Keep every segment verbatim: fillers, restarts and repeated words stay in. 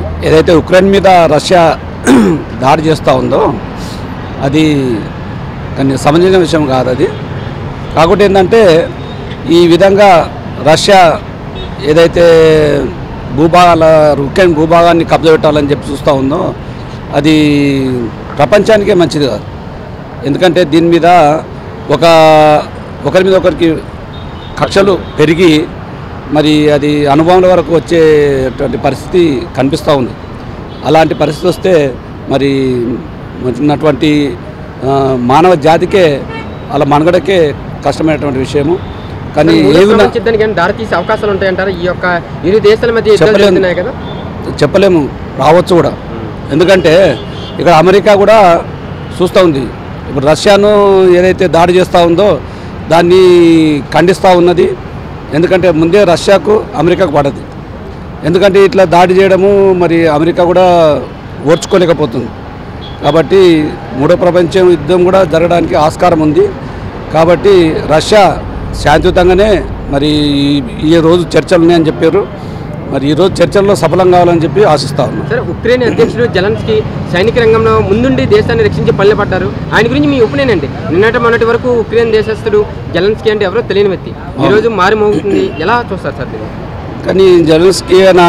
ఏదైతే ఉక్రెయిన్ మీద రష్యా దాడి చేస్తూ ఉందో అది కానీ సమంజసమైన విషయం కాదు. అది కాకపోతే ఏంటంటే ఈ విధంగా రష్యా ఏదైతే భూభాగాల ఉక్రెయిన్ భూభాగాన్ని కబ్జా పెట్టాలని చెప్పి చూస్తూ ఉందో అది ప్రపంచానికే మంచిది కాదు. ఎందుకంటే దీని మీద ఒక ఒకరి మీద ఒకరికి కక్షలు పెరిగి మరి అది అనుభవం వరకు వచ్చేటువంటి పరిస్థితి కనిపిస్తూ ఉంది. అలాంటి పరిస్థితి వస్తే మరి ఉన్నటువంటి మానవ జాతికే అలా మనుగడకే కష్టమైనటువంటి విషయము. కానీ ఏమైనా దారి తీసే అవకాశాలు ఉంటాయంటారు ఈ యొక్క ఇరు దేశాల మధ్య చెప్పలేము కదా చెప్పలేము రావచ్చు కూడా. ఎందుకంటే ఇక్కడ అమెరికా కూడా చూస్తూ ఉంది. ఇప్పుడు రష్యాను ఏదైతే దాడి చేస్తూ ఉందో దాన్ని ఖండిస్తూ ఉన్నది. ఎందుకంటే ముందే రష్యాకు అమెరికాకు పడదు. ఎందుకంటే ఇట్లా దాడి చేయడము మరి అమెరికా కూడా ఓర్చుకోలేకపోతుంది. కాబట్టి మూడో ప్రపంచ యుద్ధం కూడా జరగడానికి ఆస్కారం ఉంది. కాబట్టి రష్యా శాంతియుతంగానే మరి ఈ రోజు చర్చలు ఉన్నాయని చెప్పారు. మరి ఈరోజు చర్చల్లో సఫలం కావాలని చెప్పి ఆశిస్తా ఉన్నాం. సరే, ఉక్రెయిన్ అధ్యక్షుడు జెలెన్స్కీ సైనిక రంగంలో ముందుండి దేశాన్ని రక్షించి పల్లెపడ్డారు. ఆయన గురించి మీ ఒపీనియన్ అండి? నిన్నటి మొన్నటి వరకు ఉక్రెయిన్ దేశస్థుడు జెలెన్స్కీ అంటే ఎవరో తెలియని వ్యక్తి, ఈరోజు మారిమోగుతుంది. ఎలా చూస్తారు సార్ దీన్ని? కానీ జెలెన్స్కీ నా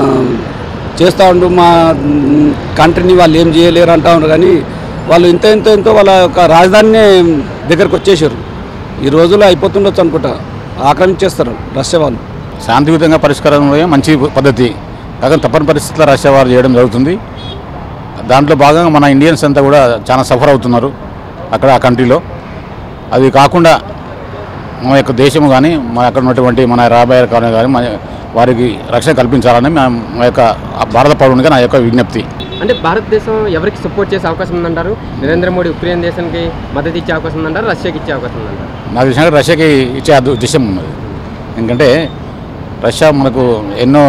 చేస్తూ ఉండు మా కంట్రీని వాళ్ళు ఏం చేయలేరు అంటూ ఉన్నారు. కానీ వాళ్ళు ఇంత ఎంతో ఎంతో వాళ్ళ యొక్క రాజధానినే దగ్గరకు వచ్చేసారు. ఈ రోజుల్లో అయిపోతుండొచ్చు అనుకుంటా, ఆక్రమించేస్తారు రష్యా వాళ్ళు. శాంతియుతంగా పరిష్కారం మంచి పద్ధతి, కాకపోతే తప్పని పరిస్థితుల్లో రష్యా వారు చేయడం జరుగుతుంది. దాంట్లో భాగంగా మన ఇండియన్స్ అంతా కూడా చాలా సఫర్ అవుతున్నారు అక్కడ ఆ కంట్రీలో. అది కాకుండా మన యొక్క దేశము కానీ మన అక్కడ ఉన్నటువంటి మన రాబోయే కాలం కానీ మన వారికి రక్షణ కల్పించాలని మా యొక్క భారత పౌరునిగా నా యొక్క విజ్ఞప్తి. అంటే భారతదేశం ఎవరికి సపోర్ట్ చేసే అవకాశం ఉందంటారు? నరేంద్ర మోడీ ఉక్రెయిన్ దేశానికి మద్దతు ఇచ్చే అవకాశం ఉందంటారు, రష్యాకి ఇచ్చే అవకాశం ఉందంటారు? నాకు తెలిసినట్టు రష్యాకి ఇచ్చే ఉద్దేశం ఉన్నది. ఎందుకంటే రష్యా మనకు ఎన్నో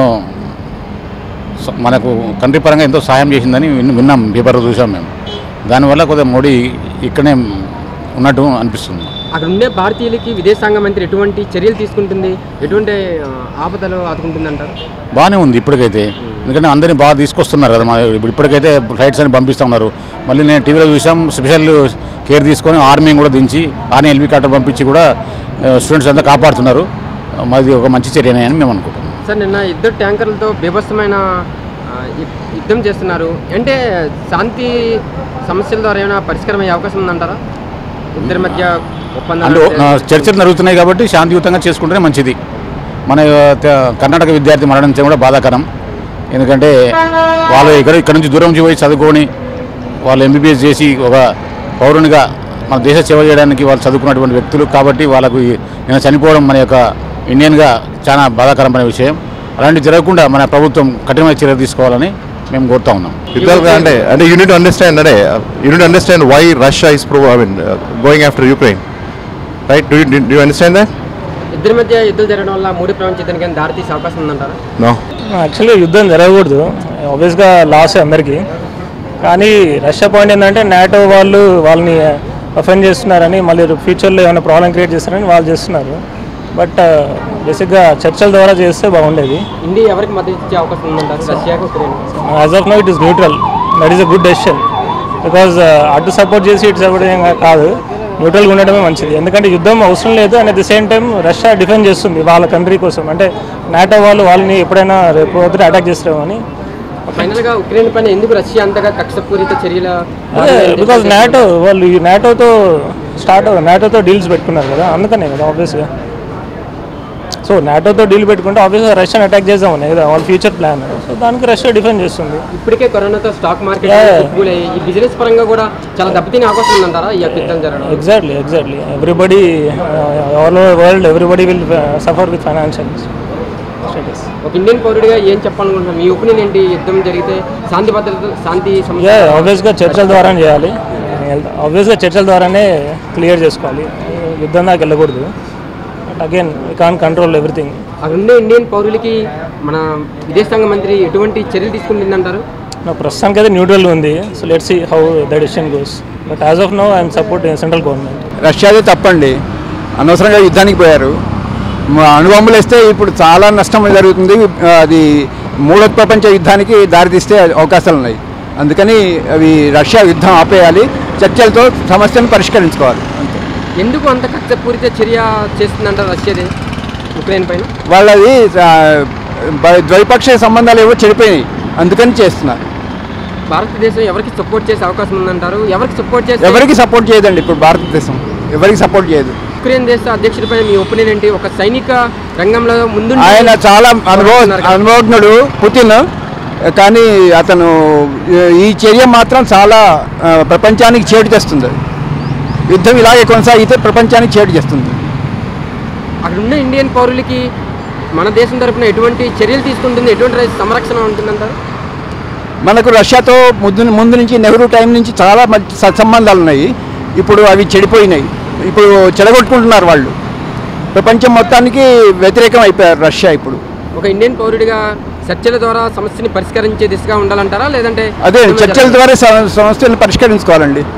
మనకు కంట్రీ పరంగా ఎంతో సహాయం చేసిందని విన్నాం, పేపర్లో చూసాం మేము. దానివల్ల కొద్దిగా మోడీ ఇక్కడనే ఉన్నట్టు అనిపిస్తుంది. అక్కడ ఉండే భారతీయులకి విదేశాంగ మంత్రి ఎటువంటి చర్యలు తీసుకుంటుంది, ఎటువంటి ఆపదలు ఆదుకుంటుంది అంటారు? బాగానే ఉంది ఇప్పటికైతే. ఎందుకంటే అందరినీ బాగా తీసుకొస్తున్నారు కదా, ఇప్పుడు ఇప్పటికైతే ఫ్లైట్స్ అని పంపిస్తూ ఉన్నారు. మళ్ళీ నేను టీవీలో చూసాం, స్పెషల్ కేర్ తీసుకొని ఆర్మీని కూడా దించి ఆర్మీ హెలికాప్టర్ పంపించి కూడా స్టూడెంట్స్ అంతా కాపాడుతున్నారు. మాది ఒక మంచి చర్యనే అని మేము అనుకుంటున్నాం. సార్, నిన్న ఇద్దరు ట్యాంకర్లతో బీభత్సమైన యుద్ధం చేస్తున్నారు. అంటే శాంతి సమస్యల ద్వారా ఏమైనా పరిష్కారం అయ్యే అవకాశం ఉందంటారా? ఇద్దరి మధ్య ఒప్పందాలు చర్చలు జరుగుతున్నాయి కాబట్టి శాంతియుతంగా చేసుకుంటేనే మంచిది. మన కర్ణాటక విద్యార్థి మరణించడం కూడా బాధాకరం. ఎందుకంటే వాళ్ళు ఇక్కడ ఇక్కడ నుంచి దూరం నుంచి పోయి చదువుకొని వాళ్ళు ఎంబీబీఎస్ చేసి ఒక పౌరునిగా మన దేశ సేవ చేయడానికి వాళ్ళు చదువుకున్నటువంటి వ్యక్తులు కాబట్టి వాళ్ళకు నేను చనిపోవడం మన యొక్క ఇండియన్గా చాలా బాధాకరమైన విషయం. అలాంటివి జరగకుండా మన ప్రభుత్వం కఠినమైన చర్యలు తీసుకోవాలని మేము కోరుతా ఉన్నాం. అంటే అంటే యూ నీడ్ టు అండర్స్టాండ్ అంటే you need to understand why Russia is pro I mean going after Ukraine, right? Do you do you understand that? ఇద్దరి మధ్య యుద్ధం జరగడం వల్ల మూడు ప్రపంచ యుద్ధానికి దారి తీసే అవకాశం ఉందంటారా? నో, యాక్చువల్గా యుద్ధం జరగకూడదు, ఆబ్వియస్గా లాస్ అందరికీ. కానీ రష్యా పాయింట్ ఏంటంటే నాటో వాళ్ళు వాళ్ళని అఫెండ్ చేస్తున్నారని, మళ్ళీ ఫ్యూచర్లో ఏమైనా ప్రాబ్లం క్రియేట్ చేస్తారని వాళ్ళు చేస్తున్నారు. బట్ బేసిక్గా చర్చల ద్వారా చేస్తే బాగుండేది. ఇండియా ఎవరికి మద్దతు ఇచ్చే అవకాశం ఉందంటారు? రష్యాకు, Ukraine? As of now it is neutral. That is a good decision. Because అటు సపోర్ట్ చేసి ఇటు సపోర్ట్ కాదు, న్యూట్రల్గా ఉండడమే మంచిది. ఎందుకంటే యుద్ధం అవసరం లేదు, and at the same time Russia defend చేస్తుంది వాళ్ళ కంట్రీ కోసం. అంటే నాటో వాళ్ళు వాళ్ళని ఎప్పుడైనా రేపు పొద్దున అటాక్ చేస్తారేమో అని. ఫైనల్గా ఉక్రెయిన్ పైన ఎందుకు రష్యా అంతగా కక్షపూరిత చర్యలు? బికాజ్ నాటో వాళ్ళు నాటోతో స్టార్ట్ నాటోతో డీల్స్ పెట్టుకున్నారు కదా, అందుకనే కదా ఆబ్వియస్గా. సో నాటోతో డీల్ పెట్టుకుంటే ఆబ్వియస్గా రష్యాని అటాక్ చేద్దామని కదా వాళ్ళ ఫ్యూచర్ ప్లాన్. సో దానికి రష్యా డిఫెండ్ చేస్తుంది. ఇప్పటికే కరోనాతో స్టాక్ మార్కెట్ ఈ బిజినెస్ పరంగా కూడా చాలా దెబ్బతినే అవకాశం ఉందంటారా ఈ యుద్ధం జరగడం? Exactly exactly everybody all over world everybody will suffer with financial status. ఒక ఇండియన్ పౌరుడిగా ఏం చెప్పాలనుకుంటున్నాం? మీ ఒపీనియన్ ఏంటి? యుద్ధం జరిగితే శాంతి భద్రత శాంతి సమస్య ఆబ్వియస్గా చర్చల ద్వారా చేయాలి. ఆబ్వియస్గా చర్చల ద్వారానే క్లియర్ చేసుకోవాలి, యుద్ధం దాకా వెళ్ళకూడదు. Again we can control everything. అక్కడ ఉండే ఇండియన్ పౌరులకి మన విదేశాంగ మంత్రి ఎటువంటి చర్యలు తీసుకుంటుందంటారు? నా ప్రస్తుతానికి అయితే న్యూట్రల్ ఉంది. So let's see how the decision goes. But as of now I'm support central government. రష్యాదే తప్పండి, అనవసరంగా యుద్ధానికి పోయారు. అణుబాంబులు వేస్తే ఇప్పుడు చాలా నష్టం జరుగుతుంది. అది మూడో ప్రపంచ యుద్ధానికి దారితీస్తే అవకాశాలు ఉన్నాయి. అందుకని అవి రష్యా యుద్ధం ఆపేయాలి, చర్చలతో సమస్యను పరిష్కరించుకోవాలి అంతే. ఎందుకు అంత కక్షపూరిత చర్య చేస్తుందంటారు రష్యాది ఉక్రెయిన్ పైన? వాళ్ళది ఆ, బ- ద్వైపాక్షిక సంబంధాలు ఏవో చెడిపోయినాయి, అందుకని చేస్తున్నారు. భారతదేశం ఎవరికి సపోర్ట్ చేసే అవకాశం ఉందంటారు? ఎవరికి సపోర్ట్ చేస్తే ఎవరికి సపోర్ట్ చేయదండి ఇప్పుడు భారతదేశం, ఎవరికి సపోర్ట్ చేయదు. ఉక్రెయిన్ దేశ అధ్యక్షుడిపై మీ ఒపీనియన్ ఏంటి? ఒక సైనిక రంగంలో ముందు ఆయన చాలా అనుభవ అనుభవజ్ఞుడు పుతిన్, కానీ అతను ఈ చర్య మాత్రం చాలా ఆ, ప్రపంచానికి చేటు చేస్తుంది. యుద్ధం ఇలాగే కొనసాగితే ప్రపంచానికి చేటు చేస్తుంది. అక్కడ ఉన్న ఇండియన్ పౌరులకి మన దేశం తరపున ఎటువంటి చర్యలు తీసుకుంటుంది, ఎటువంటి సంరక్షణ ఉంటుందంటారు? మనకు రష్యాతో ముందు ముందు నుంచి నెహ్రూ టైం నుంచి చాలా మంచి సత్సంబంధాలు ఉన్నాయి. ఇప్పుడు అవి చెడిపోయినాయి, ఇప్పుడు చెడగొట్టుకుంటున్నారు వాళ్ళు. ప్రపంచం మొత్తానికి వ్యతిరేకం అయిపోయారు రష్యా ఇప్పుడు. ఒక ఇండియన్ పౌరుడిగా చర్చల ద్వారా సమస్యని పరిష్కరించే దిశగా ఉండాలంటారా, లేదంటే అదే చర్చల ద్వారా సమస్యలను పరిష్కరించుకోవాలండి.